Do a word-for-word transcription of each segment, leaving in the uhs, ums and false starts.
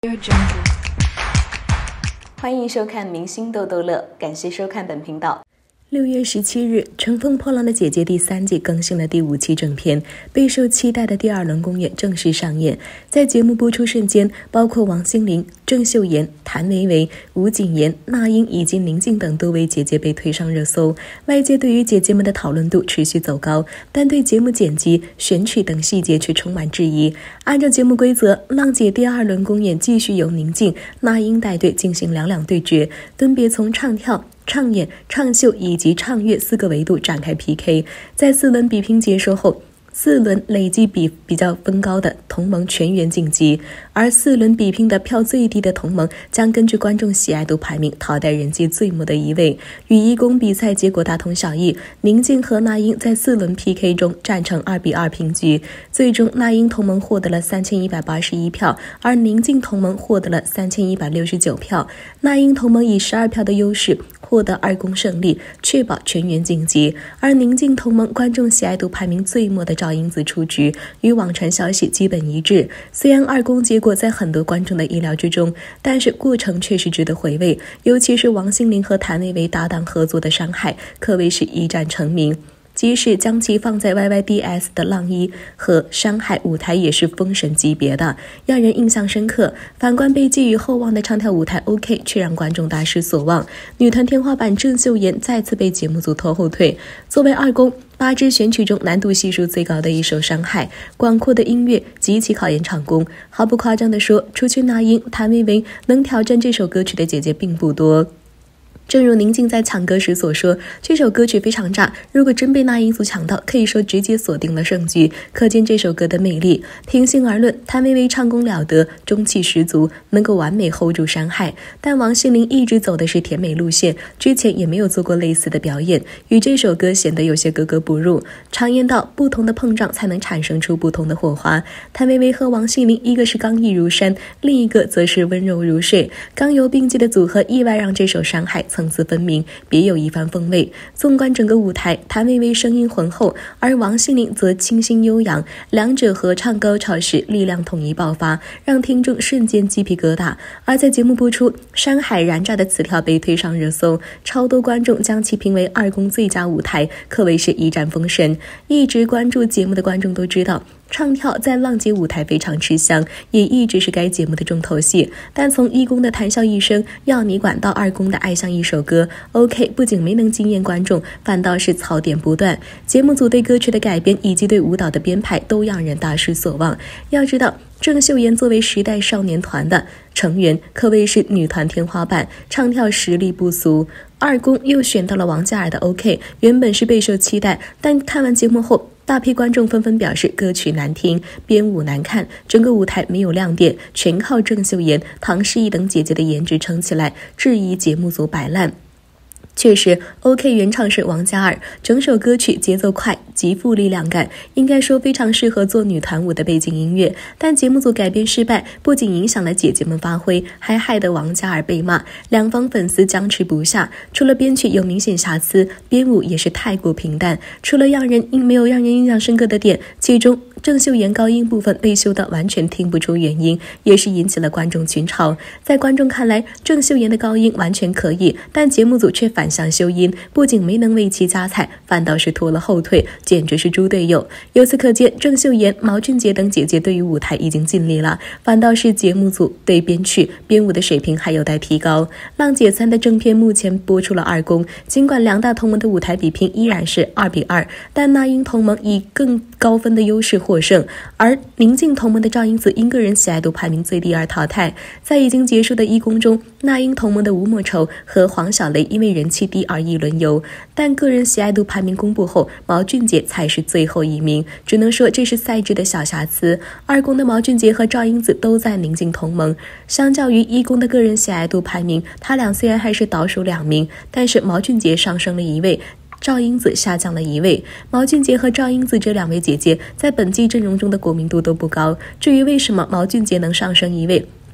欢迎收看明星逗逗乐，感谢收看本频道。 六月十七日，《乘风破浪的姐姐》第三季更新了第五期正片，备受期待的第二轮公演正式上演。在节目播出瞬间，包括王心凌、郑秀妍、谭维维、吴谨言、那英以及宁静等多位姐姐被推上热搜。外界对于姐姐们的讨论度持续走高，但对节目剪辑、选曲等细节却充满质疑。按照节目规则，浪姐第二轮公演继续由宁静、那英带队进行两两对决，分别从唱跳、唱演、唱秀以及唱乐四个维度展开 P K。 在四轮比拼结束后，四轮累计比比较分高的同盟全员晋级，而四轮比拼的票最低的同盟将根据观众喜爱度排名淘汰人气最末的一位。与一公比赛结果大同小异，宁静和那英在四轮 P K 中战成二比二平局，最终那英同盟获得了三千一百八十一票，而宁静同盟获得了三千一百六十九票。那英同盟以十二票的优势获得二公胜利，确保全员晋级。而宁静同盟观众喜爱度排名最末的赵英子出局，与网传消息基本一致。虽然二公结果在很多观众的意料之中，但是过程确实值得回味，尤其是王心凌和谭维维搭档合作的《山海》可谓是一战成名。即使将其放在 Y Y D S 的浪一和山海舞台也是封神级别的，让人印象深刻。反观被寄予厚望的唱跳舞台 OK 却让观众大失所望，女团天花板郑秀妍再次被节目组拖后腿。作为二公，八支选曲中难度系数最高的一首《山海》，广阔的音乐极其考验唱功。毫不夸张地说，除去那英、谭维维，能挑战这首歌曲的姐姐并不多。正如宁静在抢歌时所说，这首歌曲非常炸，如果真被那英组抢到，可以说直接锁定了胜局，可见这首歌的魅力。平心而论，谭维维唱功了得，中气十足，能够完美 hold 住山海。但王心凌一直走的是甜美路线，之前也没有做过类似的表演，与这首歌显得有些格格不入。常言道，不同的碰撞才能产生出不同的火花。谭维维和王心凌，一个是刚毅如山，另一个则是温柔如水，刚柔并济的组合意外让这首山海层次分明，别有一番风味。纵观整个舞台，谭维维声音浑厚，而王心凌则清新悠扬，两者合唱高潮时力量统一爆发，让听众瞬间鸡皮疙瘩。而在节目播出，山海燃炸的词条被推上热搜，超多观众将其评为二公最佳舞台，可谓是一战封神。一直关注节目的观众都知道，唱跳在浪姐舞台非常吃香，也一直是该节目的重头戏。但从一公的谈笑一生要你管到二公的爱上一首歌 OK 不仅没能惊艳观众，反倒是槽点不断。节目组对歌曲的改编以及对舞蹈的编排都让人大失所望。要知道，郑秀妍作为时代少年团的成员，可谓是女团天花板，唱跳实力不俗。二公又选到了王嘉尔的 OK， 原本是备受期待，但看完节目后，大批观众纷纷表示歌曲难听，编舞难看，整个舞台没有亮点，全靠郑秀妍、唐诗逸等姐姐的颜值撑起来，质疑节目组摆烂。确实 OK 原唱是王嘉尔，整首歌曲节奏快，极富力量感，应该说非常适合做女团舞的背景音乐。但节目组改编失败，不仅影响了姐姐们发挥，还害得王嘉尔被骂，两方粉丝僵持不下。除了编曲有明显瑕疵，编舞也是太过平淡，除了让人没有让人印象深刻的点，其中郑秀妍高音部分被修到完全听不出原因，也是引起了观众群嘲。在观众看来，郑秀妍的高音完全可以，但节目组却反向修音，不仅没能为其加彩，反倒是拖了后腿，简直是猪队友。由此可见，郑秀妍、毛俊杰等姐姐对于舞台已经尽力了，反倒是节目组对编曲、编舞的水平还有待提高。浪姐三的正片目前播出了二公，尽管两大同盟的舞台比拼依然是二比二，但那英同盟以更高分的优势获胜，而宁静同盟的赵英子因个人喜爱度排名最低而淘汰。在已经结束的一公中，那英同盟的吴莫愁和黄小雷因为人气低而一轮游，但个人喜爱度排名公布后，毛俊杰才是最后一名，只能说这是赛制的小瑕疵。二公的毛俊杰和赵英子都在宁静同盟，相较于一公的个人喜爱度排名，他俩虽然还是倒数两名，但是毛俊杰上升了一位，赵英子下降了一位。毛俊杰和赵英子这两位姐姐在本季阵容中的国民度都不高，至于为什么毛俊杰能上升一位，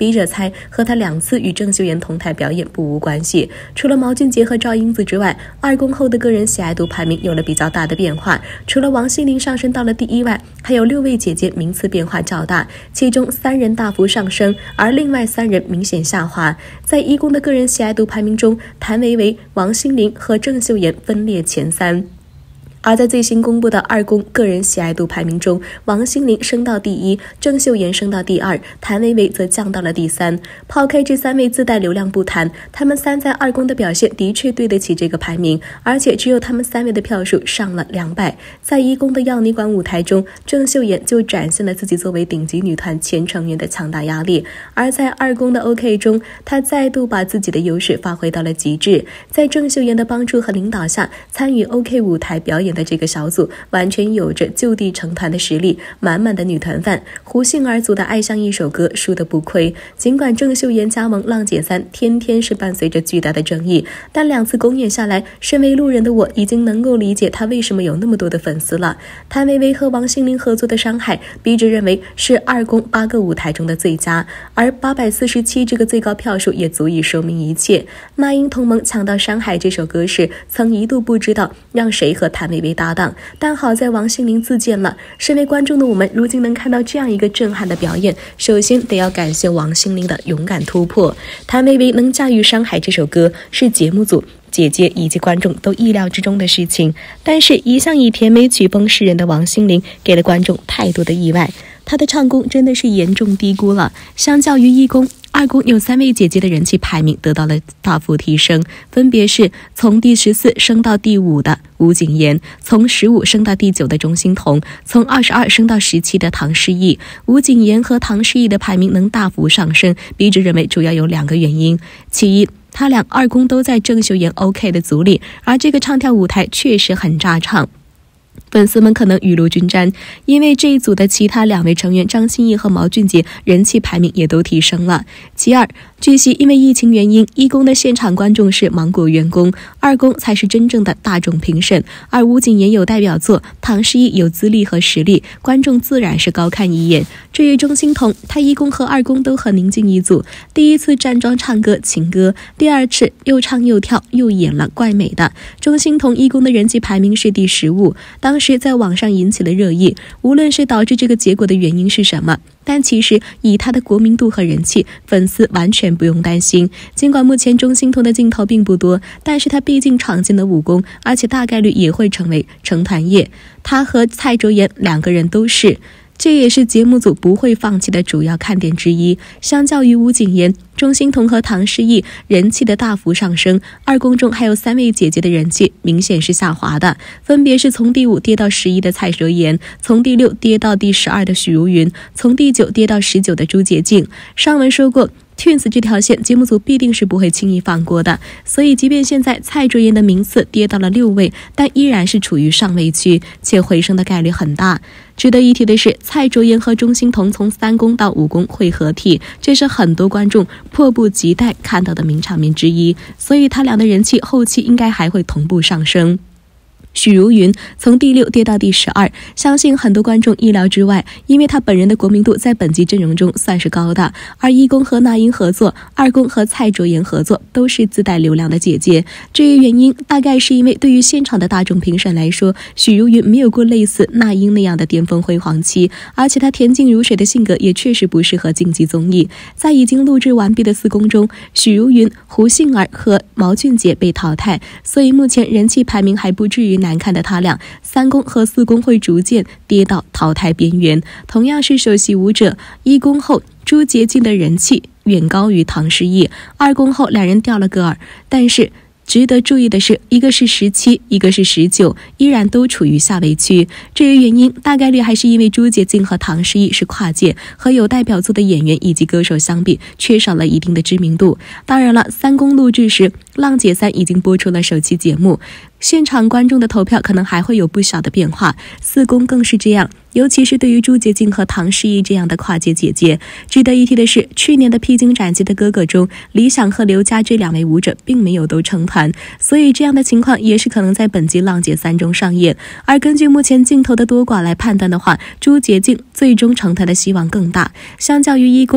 笔者猜和他两次与郑秀妍同台表演不无关系。除了毛俊杰和赵英子之外，二公后的个人喜爱度排名有了比较大的变化，除了王心凌上升到了第一外，还有六位姐姐名次变化较大，其中三人大幅上升，而另外三人明显下滑。在一公的个人喜爱度排名中，谭维维、王心凌和郑秀妍分列前三。而在最新公布的二公个人喜爱度排名中，王心凌升到第一，郑秀妍升到第二，谭维维则降到了第三。抛开这三位自带流量不谈，他们三在二公的表现的确对得起这个排名，而且只有他们三位的票数上了两百。在一公的药泥馆舞台中，郑秀妍就展现了自己作为顶级女团前成员的强大压力，而在二公的 OK 中，她再度把自己的优势发挥到了极致。在郑秀妍的帮助和领导下，参与 OK 舞台表演的这个小组完全有着就地成团的实力，满满的女团范。胡杏儿组的爱上一首歌输得不亏，尽管郑秀妍加盟浪姐三天天是伴随着巨大的争议，但两次公演下来，身为路人的我已经能够理解她为什么有那么多的粉丝了。谭维维和王心凌合作的伤害，笔者认为是二公八个舞台中的最佳，而八百四十七这个最高票数也足以说明一切。那英同盟抢到伤害这首歌时，曾一度不知道让谁和谭维维搭档，但好在王心凌自荐了。身为观众的我们如今能看到这样一个震撼的表演，首先得要感谢王心凌的勇敢突破。谭维维能驾驭伤害这首歌是节目组、姐姐以及观众都意料之中的事情，但是一向以甜美曲风示人的王心凌给了观众太多的意外，她的唱功真的是严重低估了。相较于一公，二公有三位姐姐的人气排名得到了大幅提升，分别是从第十四升到第五的吴谨言，从十五升到第九的钟欣桐，从二十二升到十七的唐诗逸。吴谨言和唐诗逸的排名能大幅上升，笔者认为主要有两个原因。其一，他俩二公都在郑秀妍 OK 的组里，而这个唱跳舞台确实很炸唱，粉丝们可能雨露均沾，因为这一组的其他两位成员张歆艺和毛俊杰人气排名也都提升了。其二，据悉因为疫情原因，一公的现场观众是芒果员工，二公才是真正的大众评审，而吴谨言有代表作，唐诗逸有资历和实力，观众自然是高看一眼。至于钟欣桐，他一公和二公都很宁静一组，第一次站桩唱歌情歌，第二次又唱又跳又演了，怪美的。钟欣桐一公的人气排名是第十五，当时在网上引起了热议，无论是导致这个结果的原因是什么，但其实以他的国民度和人气，粉丝完全不用担心。尽管目前钟欣桐的镜头并不多，但是他毕竟闯进了武功，而且大概率也会成为成团业。他和蔡卓妍两个人都是，这也是节目组不会放弃的主要看点之一。相较于吴谨言，钟欣桐和唐诗逸人气的大幅上升，二公中还有三位姐姐的人气明显是下滑的，分别是从第五跌到十一的蔡卓妍，从第六跌到第十二的许茹芸，从第九跌到十九的朱洁静。上文说过Twins 这条线节目组必定是不会轻易放过的，所以即便现在蔡卓妍的名次跌到了六位，但依然是处于上位区，且回升的概率很大。值得一提的是，蔡卓妍和钟欣桐从三公到五公会合体，这是很多观众迫不及待看到的名场面之一，所以他俩的人气后期应该还会同步上升。许茹芸从第六跌到第十二，相信很多观众意料之外，因为她本人的国民度在本集阵容中算是高的，而一公和那英合作，二公和蔡卓妍合作，都是自带流量的姐姐。至于原因，大概是因为对于现场的大众评审来说，许茹芸没有过类似那英那样的巅峰辉煌期，而且她恬静如水的性格也确实不适合竞技综艺。在已经录制完毕的四公中，许茹芸、胡杏儿和毛俊杰被淘汰，所以目前人气排名还不至于难看的他俩，三公和四公会逐渐跌到淘汰边缘。同样是首席舞者，一公后朱洁静的人气远高于唐诗逸，二公后两人掉了个耳，但是值得注意的是，一个是十七，一个是十九，依然都处于下位区。至于原因，大概率还是因为朱洁静和唐诗逸是跨界，和有代表作的演员以及歌手相比，缺少了一定的知名度。当然了，三公录制时，浪姐三已经播出了首期节目，现场观众的投票可能还会有不小的变化，四公更是这样，尤其是对于朱洁静和唐诗逸这样的跨界姐姐。值得一提的是，去年的披荆斩棘的哥哥中，李想和刘佳这两位舞者并没有都成团，所以这样的情况也是可能在本季浪姐三中上演。而根据目前镜头的多寡来判断的话，朱洁静最终成团的希望更大。相较于一公，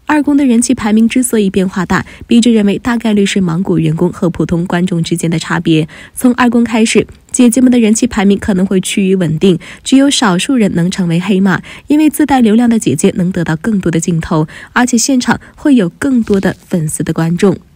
二宫的人气排名之所以变化大，笔者认为大概率是芒果员工和普通观众之间的差别。从二宫开始，姐姐们的人气排名可能会趋于稳定，只有少数人能成为黑马，因为自带流量的姐姐能得到更多的镜头，而且现场会有更多的粉丝的观众。